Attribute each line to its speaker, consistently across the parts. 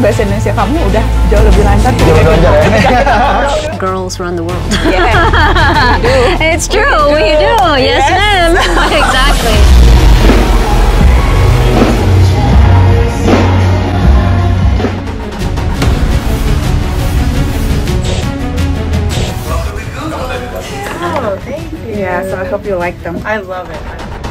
Speaker 1: bahasa Indonesia kamu udah jauh lebih lancar.
Speaker 2: Jauh lebih lancar ya.
Speaker 3: Girls run the world.
Speaker 1: Yeah, we do.
Speaker 3: It's true, we do. Yes, ma'am. Exactly.
Speaker 1: Oh, thank you. Yeah, so I hope you like them.
Speaker 4: I love it.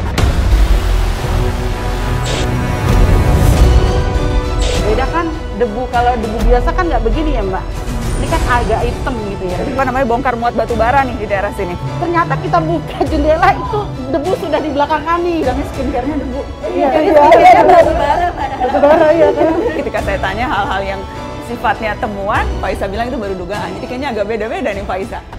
Speaker 4: Beda kan debu, kalau debu biasa kan nggak begini ya Mbak. Ini kan agak hitam gitu ya.
Speaker 1: Apa namanya, bongkar muat batu bara nih di daerah sini.
Speaker 4: Ternyata kita buka jendela itu debu sudah di belakang kami.
Speaker 1: Bilangnya skincare-nya debu.
Speaker 4: Iya,
Speaker 1: Batu bara.
Speaker 4: batu bara ya kan.
Speaker 1: Ketika saya tanya hal-hal yang sifatnya temuan, Pak Isa bilang itu baru dugaan. Jadi kayaknya agak beda-beda nih Pak Isa.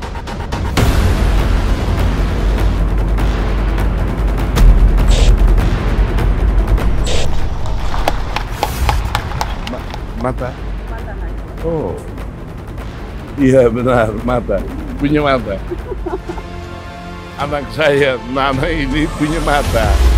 Speaker 5: Mata. Oh, iya benar, mata. Punya mata. Anak saya, Nana ini punya mata.